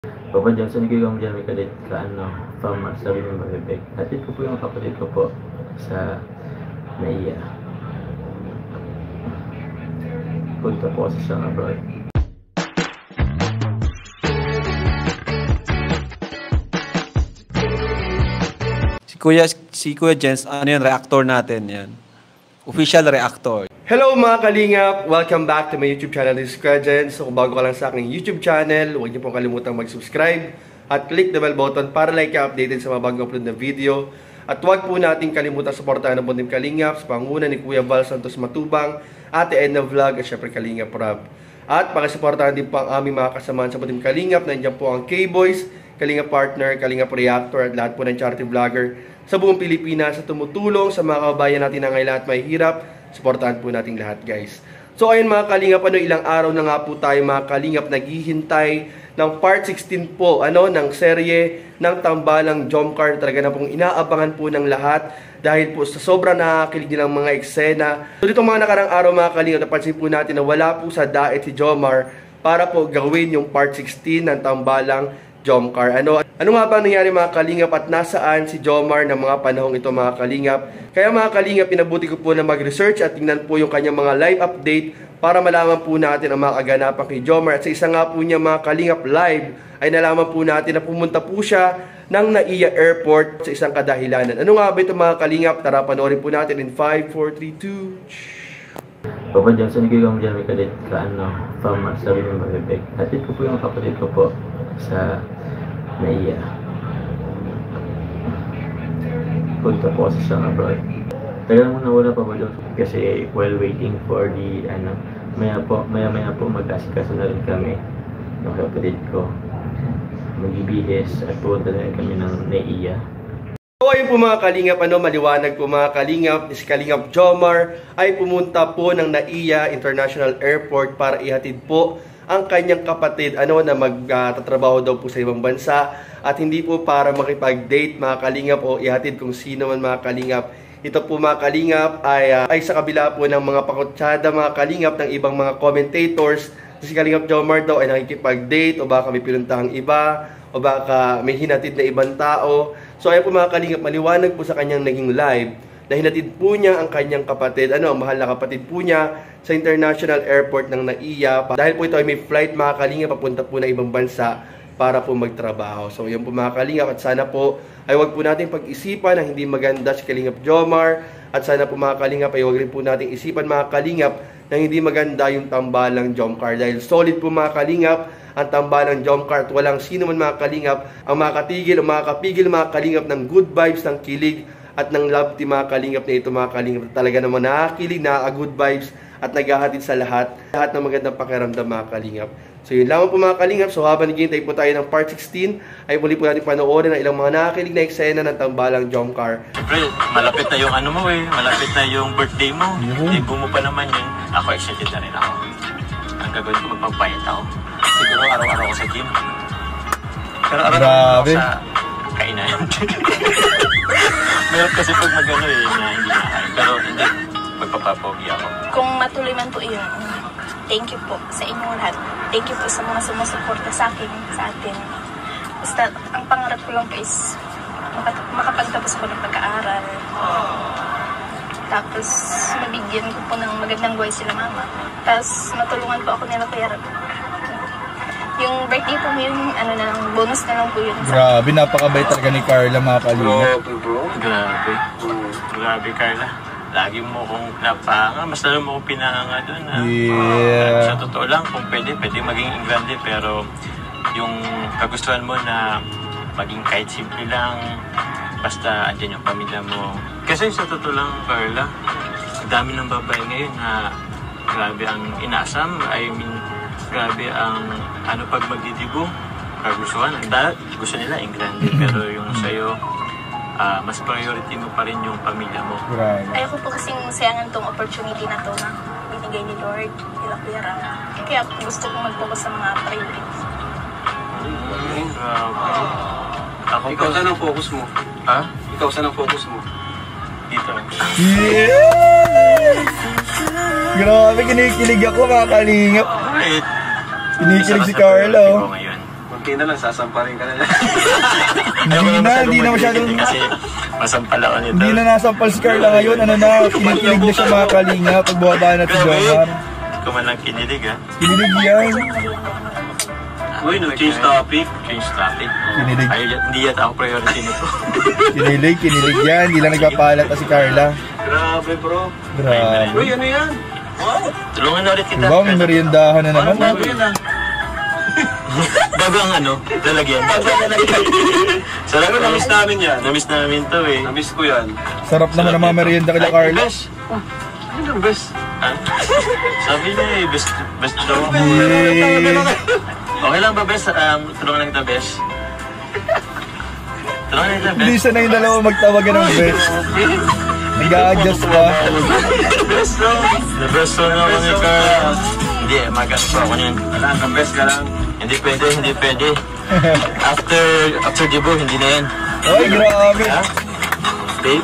Papa Johnson, nagiging dyan may kalit ka from sabi ng Bebek. Hatid ko po yung kapatid ko po sa NAIA. Punta po sa siyang abroad. Si Kuya Jens, ano yun, reactor natin yan. Official reactor. Hello mga kalingap! Welcome back to my YouTube channel. This is Kuya Jens. So kung bago ka lang sa aking YouTube channel, huwag niyo pong kalimutang mag-subscribe at click the bell button para like ka updated sa mga bagong upload na video. At huwag po natin kalimutan suportahan ng Buntim Kalingap sa panguna ni Kuya Val Santos Matubang, Ate Edna Vlog at syempre Kalingap Rob. At pakisuportahan din po ang aming mga kasamahan sa Buntim Kalingap. Nandiyan po ang K-Boys, Kalingap Partner, Kalingap Reactor at lahat po ng charity vlogger sa buong Pilipinas sa tumutulong sa mga kababayan natin na ngayon at may hirap. Suportahan po natin lahat, guys. So ayun mga kalingap, ilang araw na nga po tayo mga kalingap naghihintay ng part 16 po ng serye ng Tambalang Jomcar. Talaga na pong inaabangan po ng lahat dahil po sa sobrang nakakilig nilang mga eksena. So dito mga nakarang araw mga kalingap, napansin po natin na wala po sa daet si Jomar para po gawin yung part 16 ng Tambalang Jomcar. Ano nga ba nangyari mga kalingap at nasaan si Jomar ng mga panahong ito mga kalingap? Kaya mga kalingap, pinabuti ko po na mag-research at tingnan po yung kanyang mga live update para malaman po natin ang mga kaganapan kay Jomar. At sa isa nga po niya mga kalingap live ay nalaman po natin na pumunta po siya ng NAIA Airport sa isang kadahilanan. Ano nga ba ito mga kalingap? Tara panoorin po natin in 5, 4, 3, 2... Papa Johnson, nagiging dyan may kalit ka from sabi ng Bebek. Hatid ko po yung kapatid ko po sa NAIA. Punta po sa siyang abroad. Tagal mo nawala pa ba doon? Kasi while waiting for the maya po mag-asikaso na rin kami ng kapatid ko. Mag-ibihis at punta na rin kami ng NAIA. So ayun po mga kalingap, maliwanag po mga kalingap, si Kalingap Jomar ay pumunta po ng NAIA International Airport para ihatid po ang kanyang kapatid na magtatrabaho daw po sa ibang bansa at hindi po para makipag-date mga kalingap o ihatid kung sino man mga kalingap. Ito po mga kalingap ay sa kabila po ng mga pakutsada mga kalingap ng ibang mga commentators. Si Kalingap Jomar daw ay nakikipag-date o baka may pinuntahang iba o baka may hinatid na ibang tao. So ayun po mga kalingap, maliwanag po sa kanyang naging live na hinatid po niya ang kanyang kapatid, ang mahal na kapatid po niya sa International Airport ng NAIA. Dahil po ito ay may flight mga kalingap, papunta po na ibang bansa para po magtrabaho. So yun po mga kalingap, at sana po ay wag po natin pag-isipan ang hindi maganda si Kalingap Jomar. At sana po mga kalingap ay wag rin po natin isipan mga kalingap na hindi maganda yung Tambalang Jomcar. Dahil solid po mga kalingap ang Tambalang Jomcar at walang sino man mga kalingap ang makakatigil o makakapigil mga kalingap ng good vibes, ng kilig at ng love team mga kalingap na ito mga kalingap. Talaga naman nakakilig, nakaka-good vibes at naghahatid sa lahat ng magandang pakiramdam mga kalingap. So yun lamang po mga kalingap. So habang naghihintay po tayo ng part 16 ay muli po natin panoorin ang ilang mga nakakilig na eksena ng Tambalang Jomcar. Siyempre, malapit na yung malapit na yung birthday mo. Libo mo pa naman yun. Ako excited na rin ako. Ang gagawin ko, magpapayat ako. Siguro araw-araw ako sa gym. Pero araw-araw ako sa kainan. Meron kasi pag magano na hindi nakain. Pero hindi, magpapapogi ako. Kung matuloy man po yun, thank you po sa inyong lahat. Thank you po sa mga sumusuporta sa atin. Basta, ang pangarap ko lang po is makapagtapos ko ng pag-aaral. Tapos, mabigyan ko po ng magandang buhay sila mama. Tapos, matulungan po ako nila Kuya Rob. Yung birthday po yun, bonus na lang po yun. Grabe, napakabait talaga ni Carla mga kalingap. Grabe Carla. Lagi mo kong napanga, mas lalo mo kong pinahanga doon. Yeah. Sa totoo lang, kung pwede maging Engrande, pero yung kagustuhan mo na maging kahit simple lang, basta andyan yung pamilya mo. Kasi sa totoo lang, Carla, ang dami ng babae ngayon na grabe ang inasam. I mean, grabe ang pag magdidibo, kagustuhan. Gusto nila Engrande, pero yung sa'yo, mas priority mo pa rin yung pamilya mo. Right. Ayoko po kasing sayangan tong opportunity na to na binigay ni Lord, nila Kuya Rob. Kaya gusto kong mag-focus sa mga priorities. Ikaw saan ang focus mo? Ha? Ikaw saan ang focus mo? Dito. Yeah! Grabe, kinikilig ako mga kalingap. Alright. Kinikilig si Carla. Hindi na lang, sasamparin ka na lang. Hindi na masyadong... Kasi masampal ako nito. Hindi na nasampal si Carla ngayon. Ano na, kinikilig na siya mga kalinga pag bumaba na si Jomar. Kung man lang kinilig ha. Kinilig yan. Uy, no, change topic. Change topic. Kinilig. Ay, hindi yata ako priority nito. Kinilig yan. Hindi lang nagpapalat na si Carla. Grabe, bro. Grabe. Uy, ano yan? Wow. Tulungan na ulit kita. Diba, may meriendahan na naman. Bago yan ah. Bago ang ano, lalagyan. Sarap, na-miss namin yan. Namiss namin to eh. Na-miss ko yan. Sarap naman ang mga merienda kila Carla. Best. Ano ang best? Ha? Sabi niya eh, best daw. Yay! Okay lang ba best? Tulungan lang kita best. Tulungan lang kita Hindi best. sanay yung dalawa magtawagan ng best. Nag-a-adjust pa. Best daw. The best daw naman ni Carl. Hindi, magano pa ako niyan. Wala, ang best ka lang. Hindi pwede. After debut, hindi na yan. Ay, grabe. Ha? Babe?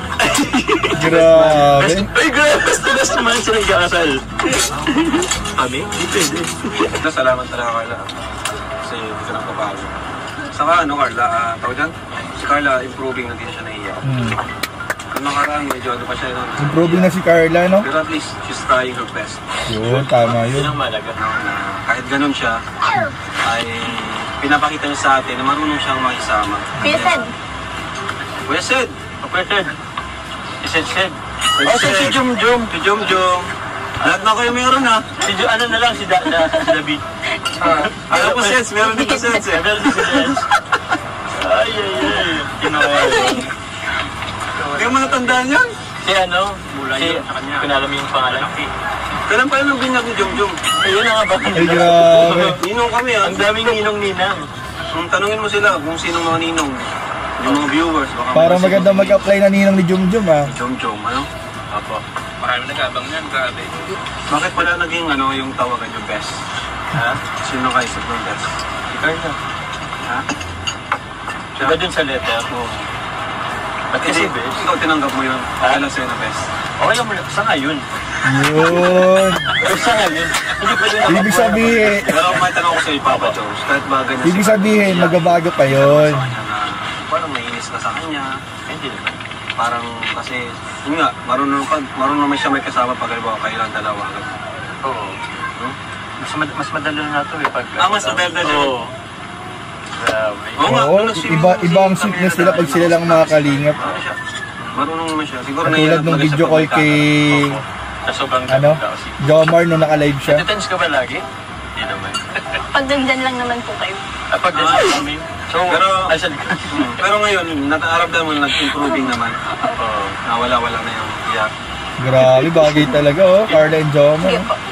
Grabe. Ay, grabe! Best naman sila nagkakasal. Kami? Hindi pwede. Ito, salamat talaga, Carla. Kasi hindi ka nagpabago. Saka ano, Carla, tawag dyan? Si Carla, improving na din siya naiiyak. Kung nakaraan, medyo ano pa siya nun. Improving na si Carla, no? Pero at least, she's trying her best. Yun, tama Yun yun. ang malaga. Na kahit ganun siya, ay pinapakita niya sa atin na marunong siyang makisama. Kuya Ted, Kuya Sid! Kapatid. Isid. Oh, si Jum-Jum! Si Jum-Jum! Lahat na kayo meron ha? Ano na lang, si David. Alam ko Seds, meron din ko Seds eh. Meron din si Seds. Ay. Kinakaya. Hindi mo natandaan yan? Si ano? Si, pinala mo yung pangalan. Kailan pa yun ang binyag ni Jum-Jum? Ayun na nga ba? Ay, grabe. Ninong kami ha? Ang daming ninong-ninang. Tanungin mo sila kung sinong mga ninong. Yung mga viewers. Baka Parang maganda mag-apply na ninang ni Jumjum, ha? Jum-Jum, ano? Apo. Marami nag-abang yan, grabe. Bakit pala naging ano yung tawagan yung best? Ha? Sino kayo sa ng best? Si Carla. Ha? Diba dun sa letter? Oo. Ba't kasi Kasi best? ikaw tinanggap mo yun. Ha? Kailan sa'yo na best? Okay lang mo lang. Sa ngayon. Yun. Sa ngayon. Hindi pwede na. Ibig sabihin, Pero may tanong ko sa'yo, Papa Jones. Kahit ba ganyan ibig sabihin, magbabago pa yun. sa kanya na parang naiinis ka sa kanya. Hindi naman. Parang kasi, yun nga, marunong naman siya may kasama pag halimbawa kayo lang dalawa. Oo. No? Mas madali na ito eh. Pag, Mas madali. Oo. Grabe. Oo nga, Oo, nung nag-swimming pool iba ang si sweetness Camila nila pag sila lang mga kalingap. Marunong siya. Marunong naman siya. Siguro Katulad nahihirap nung talaga video sa call kay, Sa sobrang ano, ganda kasi. Jomar nung naka-live siya. Nati-tense ka ba lagi? Hindi naman. pag nandyan lang naman po kayo. Pag nasa kami. So, Pero- ay sa likod. Pero ngayon, nataarap mo nag-improving naman. Oo. Nawala-wala na yung iyak. Grabe, bagay talaga, oh. Carla and Jomar. Sige po.